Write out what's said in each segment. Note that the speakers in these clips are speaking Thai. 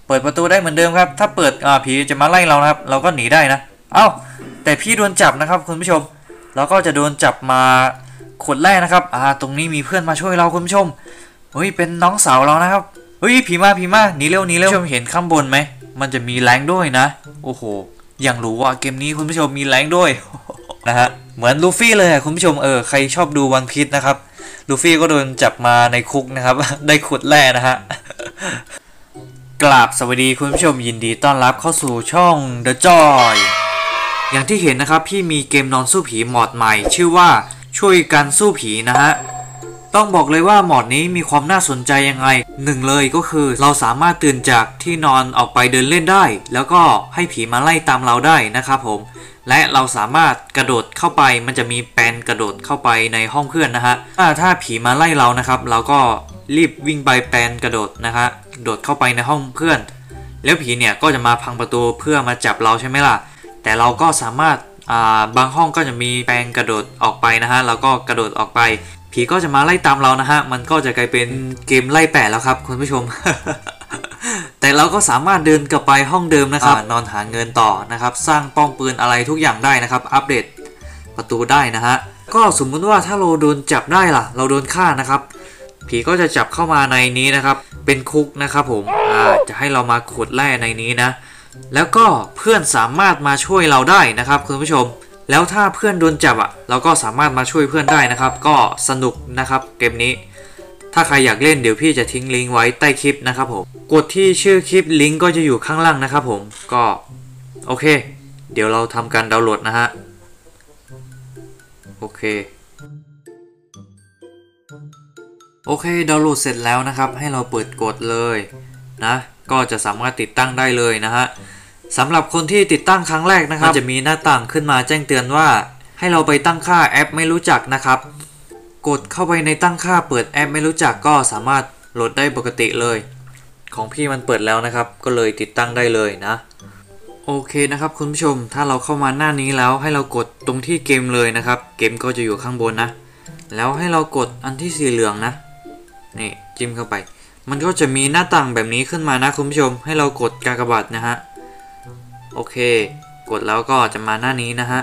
เปิดประตูได้เหมือนเดิมครับถ้าเปิดผีจะมาไล่เรานะครับเราก็หนีได้นะเอ้าแต่พี่โดนจับนะครับคุณผู้ชมเราก็จะโดนจับมาขุดแร่นะครับตรงนี้มีเพื่อนมาช่วยเราคุณผู้ชมเฮ้ยเป็นน้องสาวเรานะครับเฮ้ยผีมาหนีเร็วคุณผู้ชมเห็นข้างบนไหมมันจะมีแรงด้วยนะโอ้โหอย่างรู้ว่าเกมนี้คุณผู้ชมมีแรงด้วยนะฮะเหมือนลูฟี่เลยคุณผู้ชมใครชอบดูวันพีซนะครับลูฟี่ก็โดนจับมาในคุกนะครับ ได้ขุดแร่นะฮะ กราบสวัสดีคุณผู้ชมยินดีต้อนรับเข้าสู่ช่อง The Joy อย่างที่เห็นนะครับพี่มีเกมนอนสู้ผีมอดใหม่ชื่อว่าช่วยกันสู้ผีนะฮะต้องบอกเลยว่ามอดนี้มีความน่าสนใจยังไงหนึ่งเลยก็คือเราสามารถตื่นจากที่นอนออกไปเดินเล่นได้แล้วก็ให้ผีมาไล่ตามเราได้นะครับผมและเราสามารถกระโดดเข้าไปมันจะมีแปลนกระโดดเข้าไปในห้องเพื่อนนะฮะถ้าผีมาไล่เรานะครับเราก็รีบวิ่งไปแปลนกระโดดนะฮะโดดเข้าไปในห้องเพื่อนแล้วผีเนี่ยก็จะมาพังประตูเพื่อมาจับเราใช่ไหมล่ะแต่เราก็สามารถบางห้องก็จะมีแปลนกระโดดออกไปนะฮะเราก็กระโดดออกไปผีก็จะมาไล่ตามเรานะฮะมันก็จะกลายเป็นเกมไล่แปะแล้วครับคุณผู้ชม แต่เราก็สามารถเดินกลับไปห้องเดิมนะครับนอนหาเงินต่อนะครับสร้างป้อมปืนอะไรทุกอย่างได้นะครับอัปเดตประตูได้นะฮะก็สมมุติว่าถ้าเราโดนจับได้ล่ะเราโดนฆ่านะครับผีก็จะจับเข้ามาในนี้นะครับเป็นคุกนะครับผมจะให้เรามาขุดแร่ในนี้นะแล้วก็เพื่อนสามารถมาช่วยเราได้นะครับคุณผู้ชมแล้วถ้าเพื่อนโดนจับเราก็สามารถมาช่วยเพื่อนได้นะครับก็สนุกนะครับเกมนี้ถ้าใครอยากเล่นเดี๋ยวพี่จะทิ้งลิงก์ไว้ใต้คลิปนะครับผมกดที่ชื่อคลิปลิงก์ก็จะอยู่ข้างล่างนะครับผมก็โอเคเดี๋ยวเราทำการดาวน์โหลดนะฮะโอเคดาวน์โหลดเสร็จแล้วนะครับให้เราเปิดกดเลยนะก็จะสามารถติดตั้งได้เลยนะฮะสำหรับคนที่ติดตั้งครั้งแรกนะครับจะมีหน้าต่างขึ้นมาแจ้งเตือนว่าให้เราไปตั้งค่าแอปไม่รู้จักนะครับกดเข้าไปในตั้งค่าเปิดแอปไม่รู้จักก็สามารถโหลดได้ปกติเลยของพี่มันเปิดแล้วนะครับก็เลยติดตั้งได้เลยนะโอเคนะครับคุณผู้ชมถ้าเราเข้ามาหน้านี้แล้วให้เรากดตรงที่เกมเลยนะครับเกมก็จะอยู่ข้างบนนะแล้วให้เรากดอันที่สีเหลืองนะนี่จิ้มเข้าไปมันก็จะมีหน้าต่างแบบนี้ขึ้นมานะคุณผู้ชมให้เรากดกากบาทนะฮะโอเคกดแล้วก็จะมาหน้านี้นะฮะ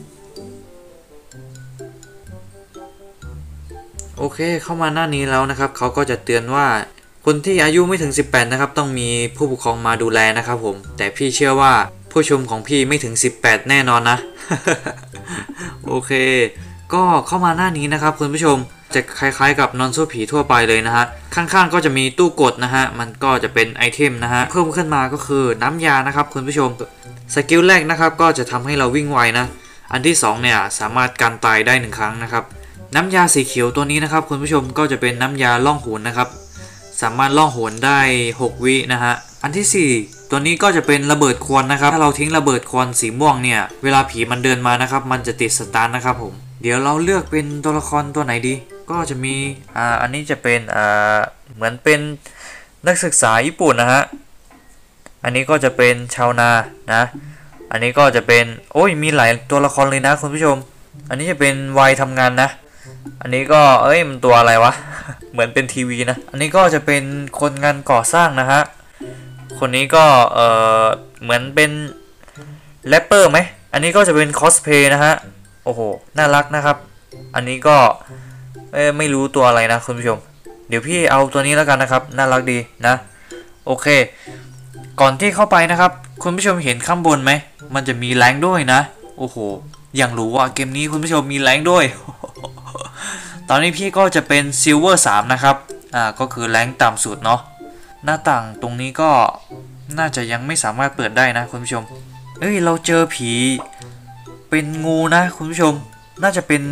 โอเคเข้ามาหน้านี้แล้วนะครับเขาก็จะเตือนว่าคนที่อายุไม่ถึง18นะครับต้องมีผู้ปกครองมาดูแลนะครับผมแต่พี่เชื่อว่าผู้ชมของพี่ไม่ถึง18แน่นอนนะ โอเคก็เข้ามาหน้านี้นะครับคุณผู้ชมจะคล้ายๆกับนอนสู้ผีทั่วไปเลยนะฮะข้างๆก็จะมีตู้กดนะฮะมันก็จะเป็นไอเทมนะฮะเพิ่มขึ้นมาก็คือน้ำยานะครับคุณผู้ชมสกิลแรกนะครับก็จะทำให้เราวิ่งไวนะอันที่2เนี่ยสามารถกันตายได้1ครั้งนะครับน้ำยาสีเขียวตัวนี้นะครับคุณผู้ชมก็จะเป็นน้ำยาล่องหนนะครับสามารถล่องหนได้6วินะฮะอันที่4ตัวนี้ก็จะเป็นระเบิดควันนะครับถ้าเราทิ้งระเบิดควันสีม่วงเนี่ยเวลาผีมันเดินมานะครับมันจะติดสตาร์ทนะครับผมเดี๋ยวเราเลือกเป็นตัวละครตัวไหนดีก็จะมีอันนี้จะเป็นเหมือนเป็นนักศึกษาญี่ปุ่นนะฮะอันนี้ก็จะเป็นชาวนานะอันนี้ก็จะเป็นโอ้ยมีหลายตัวละครเลยนะคุณผู้ชมอันนี้จะเป็นวัยทำงานนะอันนี้ก็มันตัวอะไรวะ เหมือนเป็นทีวีนะอันนี้ก็จะเป็นคนงานก่อสร้างนะฮะคนนี้ก็เหมือนเป็นแรปเปอร์ไหมอันนี้ก็จะเป็นคอสเพย์นะฮะโอ้โหน่ารักนะครับอันนี้ก็ไม่รู้ตัวอะไรนะคุณผู้ชมเดี๋ยวพี่เอาตัวนี้แล้วกันนะครับน่ารักดีนะโอเคก่อนที่เข้าไปนะครับคุณผู้ชมเห็นข้างบนไหมมันจะมีแรงด้วยนะโอ้โหอย่างรู้ว่าเกมนี้คุณผู้ชมมีแรงด้วย ตอนนี้พี่ก็จะเป็นซิลเวอร์3นะครับก็คือแรงต่ำสุดเนาะหน้าต่างตรงนี้ก็น่าจะยังไม่สามารถเปิดได้นะคุณผู้ชมเราเจอผีเป็นงูนะคุณผู้ชมน่าจะเป็น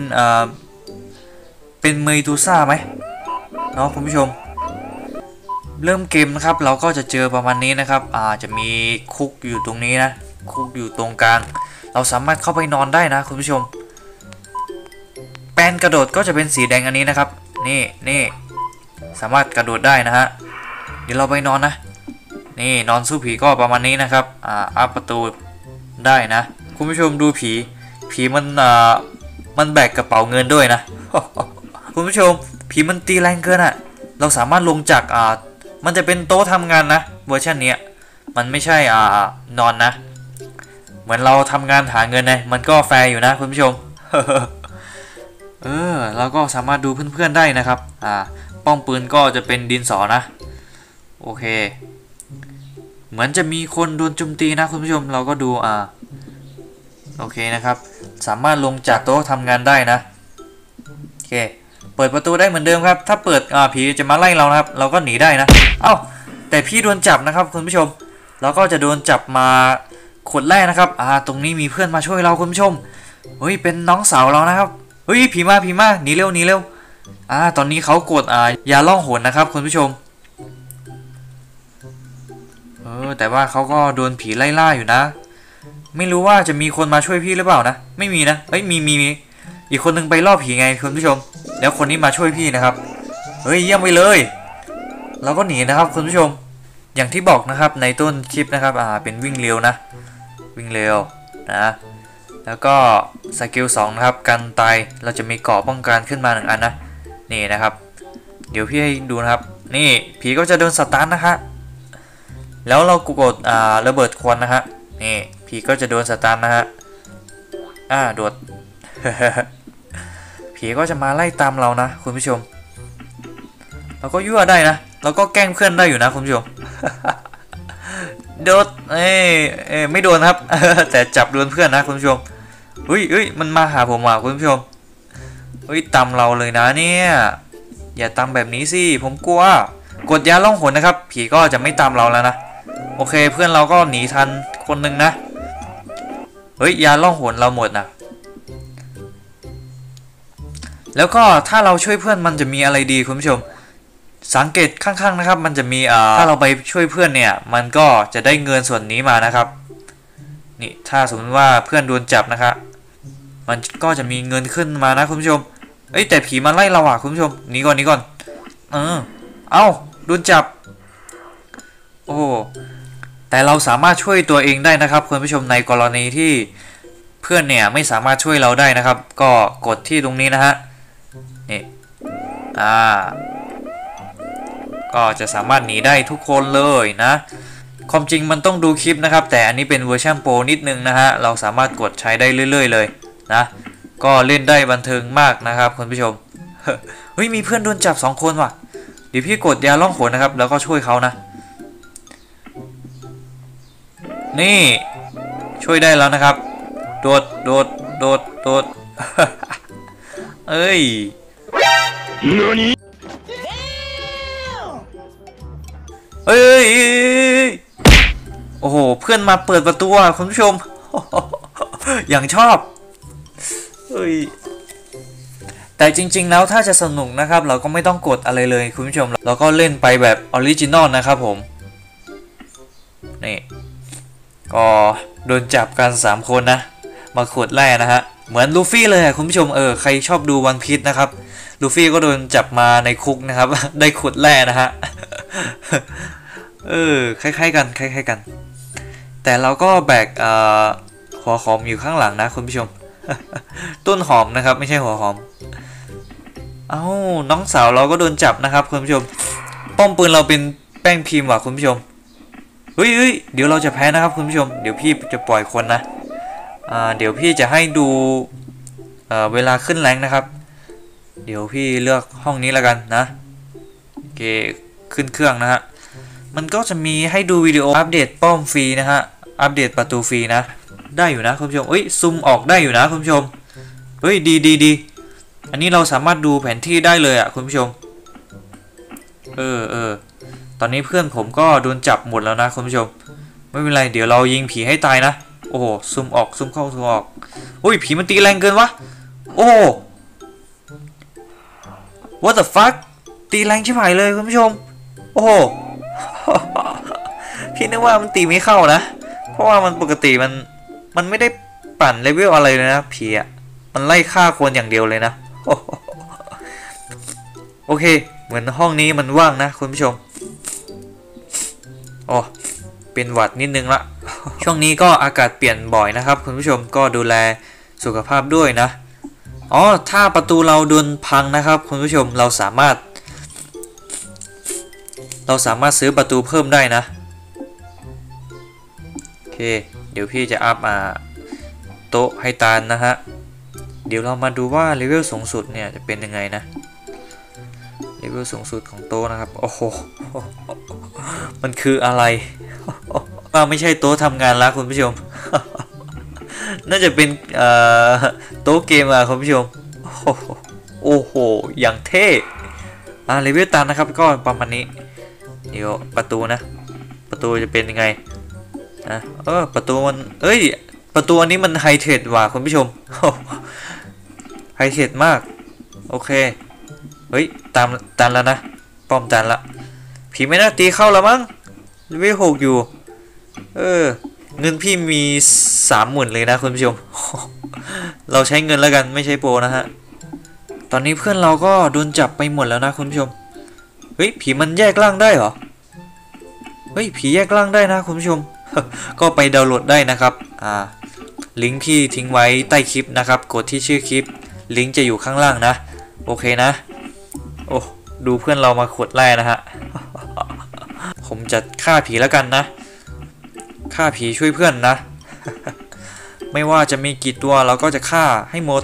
เมดูซ่าไหมเนาะคุณผู้ชมเริ่มเกมนะครับเราก็จะเจอประมาณนี้นะครับจะมีคุกอยู่ตรงนี้นะคุกอยู่ตรงกลางเราสามารถเข้าไปนอนได้นะคุณผู้ชมแปลนกระโดดก็จะเป็นสีแดงอันนี้นะครับนี่สามารถกระโดดได้นะฮะเดี๋ยวเราไปนอนนะนี่นอนสู้ผีก็ประมาณนี้นะครับอัพประตูได้นะคุณผู้ชมดูผีมันแบกกระเป๋าเงินด้วยนะ คุณผู้ชมผีมันตีแรงเกินเราสามารถลงจากมันจะเป็นโต๊ะทำงานนะเวอร์ชันนี้มันไม่ใช่นอนนะเหมือนเราทำงานหาเงินไงมันก็แฟร์อยู่นะคุณผู้ชม เราก็สามารถดูเพื่อนๆได้นะครับป้อมปืนก็จะเป็นดินสอนะโอเคเหมือนจะมีคนโดนโจมตีนะคุณผู้ชมเราก็ดูโอเคนะครับสามารถลงจากโต๊ะทำงานได้นะโอเคเปิดประตูได้เหมือนเดิมครับถ้าเปิดผีจะมาไล่เรานะครับเราก็หนีได้นะเอ้าแต่พี่โดนจับนะครับคุณผู้ชมเราก็จะโดนจับมาขุดแร่นะครับตรงนี้มีเพื่อนมาช่วยเราคุณผู้ชมเฮ้ยเป็นน้องสาวเรานะครับเฮ้ยผีมาหนีเร็วตอนนี้เขากดยาล่องหนนะครับคุณผู้ชมแต่ว่าเขาก็โดนผีไล่ล่าอยู่นะไม่รู้ว่าจะมีคนมาช่วยพี่หรือเปล่านะไม่มีนะเฮ้ยมีอีกคนนึงไปล่อผีไงคุณผู้ชมแล้วคนนี้มาช่วยพี่นะครับเฮ้ยเยี่ยมไปเลยเราก็หนีนะครับคุณผู้ชมอย่างที่บอกนะครับในต้นคลิปนะครับเป็นวิ่งเร็วนะวิ่งเร็วนะแล้วก็สกิล2นะครับกันตายเราจะมีเกราะป้องกันขึ้นมา1อันนะนี่นะครับเดี๋ยวพี่ให้ดูนะครับนี่ผีก็จะโดนสตาร์ทนะฮะแล้วเรากดระเบิดควันนะฮะนี่ผีก็จะโดนสตาร์ทนะฮะโดด ผีก็จะมาไล่ตามเรานะคุณผู้ชมเราก็ยั่วได้นะเราก็แกล้งเพื่อนได้อยู่นะคุณผู้ชม โดดไม่โดนครับ แต่จับโดนเพื่อนนะคุณผู้ชมเฮ้ยมันมาหาผมคุณผู้ชมเฮ้ยตามเราเลยนะเนี่ยอย่าตามแบบนี้สิผมกลัวกดยาล่องหนนะครับผีก็จะไม่ตามเราแล้วนะโอเคเพื่อนเราก็หนีทันคนหนึ่งนะเฮ้ยยาล่องหนเราหมดนะแล้วก็ถ้าเราช่วยเพื่อนมันจะมีอะไรดีคุณผู้ชมสังเกตข้างๆนะครับมันจะมีถ้าเราไปช่วยเพื่อนเนี่ยมันก็จะได้เงินส่วนนี้มานะครับนี่ถ้าสมมติว่าเพื่อนโดนจับนะครับมันก็จะมีเงินขึ้นมานะคุณผู้ชมแต่ผีมาไล่เราคุณผู้ชมหนีก่อนเอ้าโดนจับโอ้แต่เราสามารถช่วยตัวเองได้นะครับคุณผู้ชมในกรณีที่เพื่อนเนี่ยไม่สามารถช่วยเราได้นะครับก็กดที่ตรงนี้นะฮะนี่ก็จะสามารถหนีได้ทุกคนเลยนะความจริงมันต้องดูคลิปนะครับแต่อันนี้เป็นเวอร์ชันโปรนิดนึงนะฮะเราสามารถกดใช้ได้เรื่อยๆเลยนะก็เล่นได้บันเทิงมากนะครับคุณผู้ชม เฮ้ยมีเพื่อนโดนจับ2คนว่ะเดี๋ยวพี่กดยาล่องหนนะครับแล้วก็ช่วยเขานะนี่ช่วยได้แล้วนะครับโดด เอ้ยเอ้ยโอ้โหเพื่อนมาเปิดประตูคุณผู้ชม อย่างชอบเฮ้ยแต่จริงๆแล้วถ้าจะสนุกนะครับเราก็ไม่ต้องกดอะไรเลยคุณผู้ชมเราก็เล่นไปแบบออริจินอลนะครับผมนี่ก็โดนจับกัน3คนนะมาขุดแร่นะฮะเหมือนลูฟี่เลยคุณผู้ชมใครชอบดูวันพีซนะครับลูฟี่ก็โดนจับมาในคุกนะครับ ได้ขุดแร่นะฮะ คล้ายๆกัน แต่เราก็แบกหัวหอมอยู่ข้างหลังนะคุณผู้ชม ต้นหอมนะครับไม่ใช่หัวหอมน้องสาวเราก็โดนจับนะครับคุณผู้ชมป้อมปืนเราเป็นแป้งพิมพ์ว่ะคุณผู้ชมเฮ้ยเดี๋ยวเราจะแพ้นะครับคุณผู้ชมเดี๋ยวพี่จะปล่อยคนนะเดี๋ยวพี่จะให้ดูเวลาขึ้นแรงนะครับเดี๋ยวพี่เลือกห้องนี้แล้วกันนะโอเคขึ้นเครื่องนะฮะมันก็จะมีให้ดูวิดีโออัปเดตป้อมฟรีนะฮะอัปเดตประตูฟรีนะได้อยู่นะคุณผู้ชมซูมออกได้อยู่นะคุณผู้ชมดีอันนี้เราสามารถดูแผนที่ได้เลยคุณผู้ชมตอนนี้เพื่อนผมก็โดนจับหมดแล้วนะคุณผู้ชมไม่เป็นไรเดี๋ยวเรายิงผีให้ตายนะโอ้โหซูมออกซูมเข้าซูมออกผีมันตีแรงเกินวะโอ้ what the fuck ตีแรงชิบหายเลยคุณผู้ชมโอ้โห พี่นึกว่ามันตีไม่เข้านะเพราะว่ามันปกติมันไม่ได้ปั่นเลเวลอะไรเลยนะผีมันไล่ฆ่าคนอย่างเดียวเลยนะ โอเคเหมือนห้องนี้มันว่างนะคุณผู้ชมเป็นหวัดนิดนึงละ ช่วงนี้ก็อากาศเปลี่ยนบ่อยนะครับคุณผู้ชมก็ดูแลสุขภาพด้วยนะถ้าประตูเราโดนพังนะครับคุณผู้ชมเราสามารถซื้อประตูเพิ่มได้นะเดี๋ยวพี่จะอัพโต๊ะให้ตาลนะฮะเดี๋ยวเรามาดูว่าเลเวลสูงสุดเนี่ยจะเป็นยังไงนะเลเวลสูงสุดของโต๊ะนะครับโอ้โหมันคืออะไรไม่ใช่โต๊ะทำงานแล้วคุณผู้ชม น่าจะเป็นโต๊ะเกมคุณผู้ชมโอ้โหอย่างเท่เลเวลตันนะครับก็ประมาณนี้เดี๋ยวประตูนะประตูจะเป็นยังไงประตูมันประตูอันนี้มันไฮเทคว่ะคุณผู้ชม ไฮเทคมากโอเคเฮ้ยตันแล้วนะป้อมตันละผีไม่น่าตีเข้าแล้วมั้งเลเวล6อยู่เงินพี่มี 30,000เลยนะคุณผู้ชม เราใช้เงินแล้วกันไม่ใช่โปรนะฮะตอนนี้เพื่อนเราก็โดนจับไปหมดแล้วนะคุณผู้ชมเฮ้ยผีมันแยกร่างได้เหรอเฮ้ยผีแยกร่างได้นะคุณผู้ชม ก็ไปดาวน์โหลดได้นะครับลิงก์ที่ทิ้งไว้ใต้คลิปนะครับกดที่ชื่อคลิปลิงก์จะอยู่ข้างล่างนะโอเคนะโอ้ดูเพื่อนเรามาขุดแร่นะฮะ ผมจะฆ่าผีแล้วกันนะฆ่าผีช่วยเพื่อนนะ ไม่ว่าจะมีกี่ตัวเราก็จะฆ่าให้หมด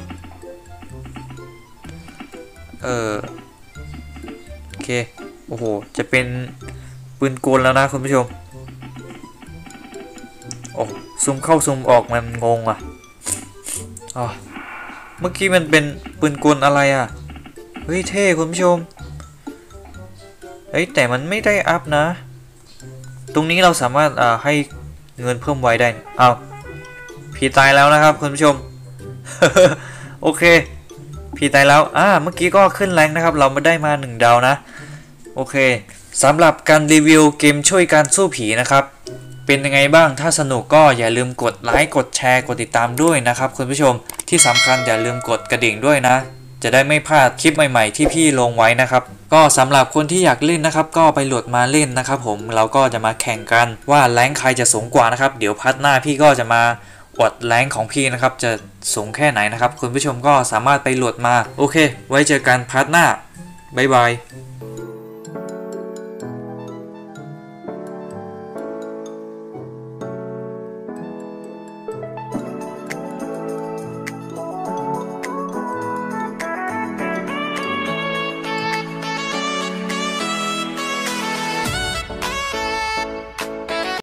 โอเคโอ้โหจะเป็นปืนกลแล้วนะคุณผู้ชมโอ้ซูมเข้าซูมออกมันงงเมื่อกี้มันเป็นปืนกลอะไรเฮ้ยเท่คุณผู้ชมเฮ้ยแต่มันไม่ได้อัพนะตรงนี้เราสามารถให้เงินเพิ่มไว้ได้ผีตายแล้วนะครับคุณผู้ชม โอเคผีตายแล้วเมื่อกี้ก็ขึ้นแรงนะครับเราไม่ได้มา1 ดาวนะโอเคสำหรับการรีวิวเกมช่วยการสู้ผีนะครับเป็นยังไงบ้างถ้าสนุกก็อย่าลืมกดไลค์กดแชร์กดติดตามด้วยนะครับคุณผู้ชมที่สำคัญอย่าลืมกดกระดิ่งด้วยนะจะได้ไม่พลาดคลิปใหม่ๆที่พี่ลงไว้นะครับก็สำหรับคนที่อยากเล่นนะครับก็ไปโหลดมาเล่นนะครับผมเราก็จะมาแข่งกันว่าแรงค์ใครจะสูงกว่านะครับเดี๋ยวพาร์ทหน้าพี่ก็จะมาอวดแรงค์ของพี่นะครับจะสูงแค่ไหนนะครับคุณผู้ชมก็สามารถไปโหลดมาโอเคไว้เจอกันพาร์ทหน้าบ๊ายบาย